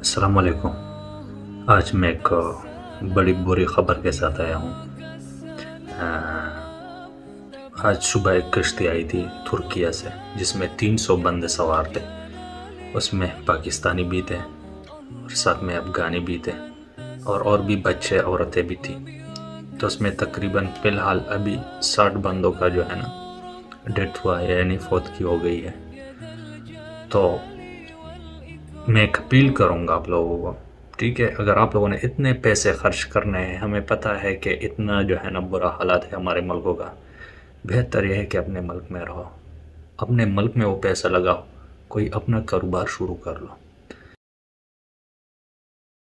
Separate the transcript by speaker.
Speaker 1: अस्सलाम वालेकुम। आज मैं एक बड़ी बुरी ख़बर के साथ आया हूँ। आज सुबह एक कश्ती आई थी तुर्किया से, जिसमें 300 बंदे सवार थे। उसमें पाकिस्तानी भी थे और साथ में अफ़गानी भी थे और भी बच्चे औरतें भी थी। तो उसमें तकरीबन फ़िलहाल अभी 60 बंदों का जो है ना डेथ हुआ है, यानी फौत की हो गई है। तो मैं एक अपील करूँगा आप लोगों को, ठीक है? अगर आप लोगों ने इतने पैसे खर्च करने हैं, हमें पता है कि इतना जो है ना बुरा हालात है हमारे मुल्कों का, बेहतर यह है कि अपने मुल्क में रहो, अपने मुल्क में वो पैसा लगाओ, कोई अपना कारोबार शुरू कर लो।